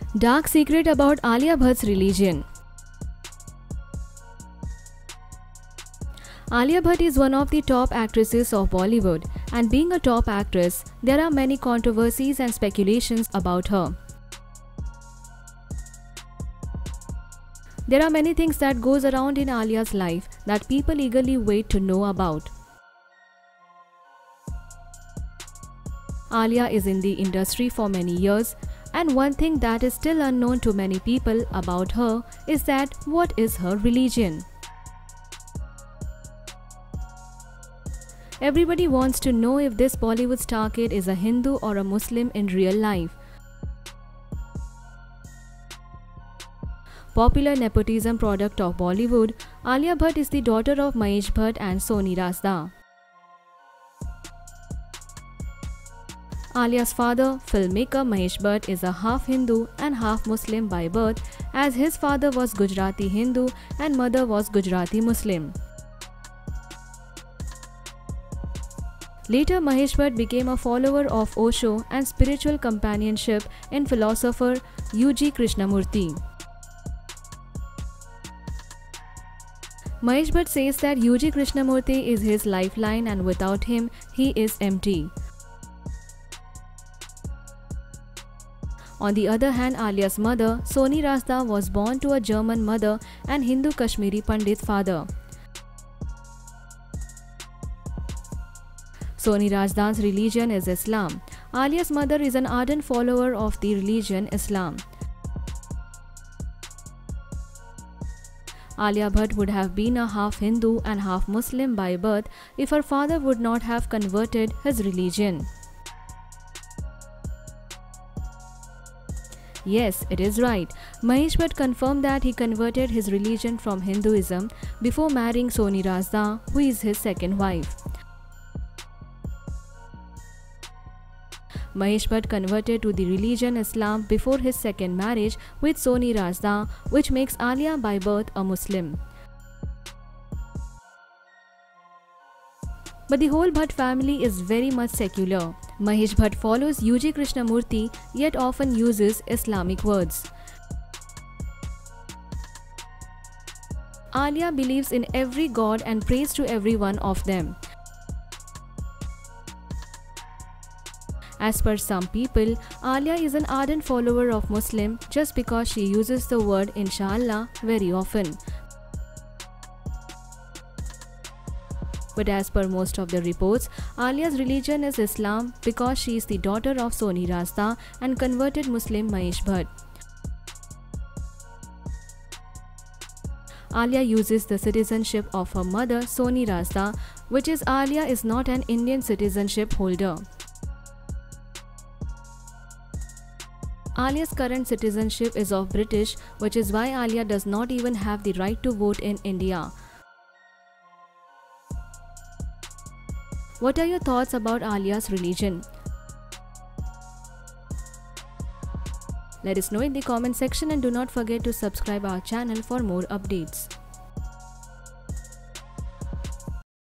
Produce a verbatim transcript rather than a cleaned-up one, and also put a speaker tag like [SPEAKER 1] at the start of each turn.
[SPEAKER 1] Dark secret about Alia Bhatt's religion. Alia Bhatt is one of the top actresses of Bollywood, and being a top actress, there are many controversies and speculations about her. There are many things that goes around in Alia's life that people eagerly wait to know about. Alia is in the industry for many years, and one thing that is still unknown to many people about her is that what is her religion? Everybody wants to know if this Bollywood star kid is a Hindu or a Muslim in real life. Popular nepotism product of Bollywood, Alia Bhatt is the daughter of Mahesh Bhatt and Soni Razdan. Alia's father, filmmaker Mahesh Bhatt, is a half Hindu and half Muslim by birth, as his father was Gujarati Hindu and mother was Gujarati Muslim. Later, Mahesh Bhatt became a follower of Osho and spiritual companionship in philosopher U G Krishnamurti. Mahesh Bhatt says that U G Krishnamurti is his lifeline and without him, he is empty. On the other hand, Alia's mother, Soni Razdan, was born to a German mother and Hindu Kashmiri Pandit father. Soni Razdan's religion is Islam. Alia's mother is an ardent follower of the religion Islam. Alia Bhatt would have been a half Hindu and half Muslim by birth if her father would not have converted his religion. Yes, it is right. Mahesh Bhatt confirmed that he converted his religion from Hinduism before marrying Soni Razdan, who is his second wife. Mahesh Bhatt converted to the religion Islam before his second marriage with Soni Razdan, which makes Alia by birth a Muslim. But the whole Bhatt family is very much secular. Mahesh Bhatt follows U G Krishnamurti, yet often uses Islamic words. Alia believes in every god and prays to every one of them. As per some people, Alia is an ardent follower of Muslim just because she uses the word Inshallah very often. But as per most of the reports, Alia's religion is Islam because she is the daughter of Soni Razdan and converted Muslim Mahesh Bhatt. Alia uses the citizenship of her mother Soni Razdan, which is Alia is not an Indian citizenship holder. Alia's current citizenship is of British, which is why Alia does not even have the right to vote in India. What are your thoughts about Alia's religion? Let us know in the comment section and do not forget to subscribe our channel for more updates.